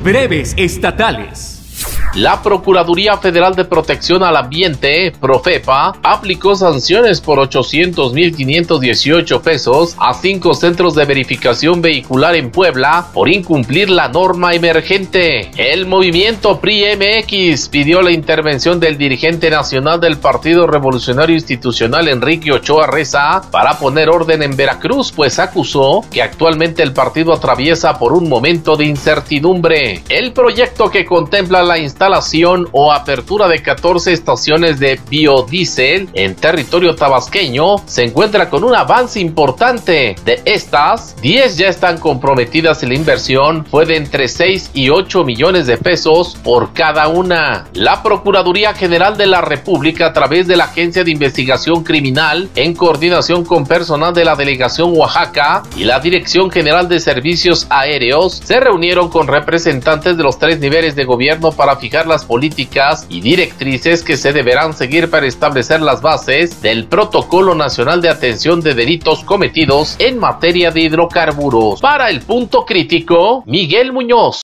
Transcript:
Breves estatales. La Procuraduría Federal de Protección al Ambiente, Profepa, aplicó sanciones por 800,518 pesos a 5 centros de verificación vehicular en Puebla por incumplir la norma emergente. El movimiento PRI-MX pidió la intervención del dirigente nacional del Partido Revolucionario Institucional, Enrique Ochoa Reza, para poner orden en Veracruz, pues acusó que actualmente el partido atraviesa por un momento de incertidumbre. El proyecto, que contempla la instalación o apertura de 14 estaciones de biodiesel en territorio tabasqueño, se encuentra con un avance importante. De estas, 10 ya están comprometidas y la inversión fue de entre 6 y 8 millones de pesos por cada una. La Procuraduría General de la República, a través de la Agencia de Investigación Criminal, en coordinación con personal de la Delegación Oaxaca y la Dirección General de Servicios Aéreos, se reunieron con representantes de los 3 niveles de gobierno para fijar las políticas y directrices que se deberán seguir para establecer las bases del Protocolo Nacional de Atención de Delitos Cometidos en materia de hidrocarburos. Para El Punto Crítico, Miguel Muñoz.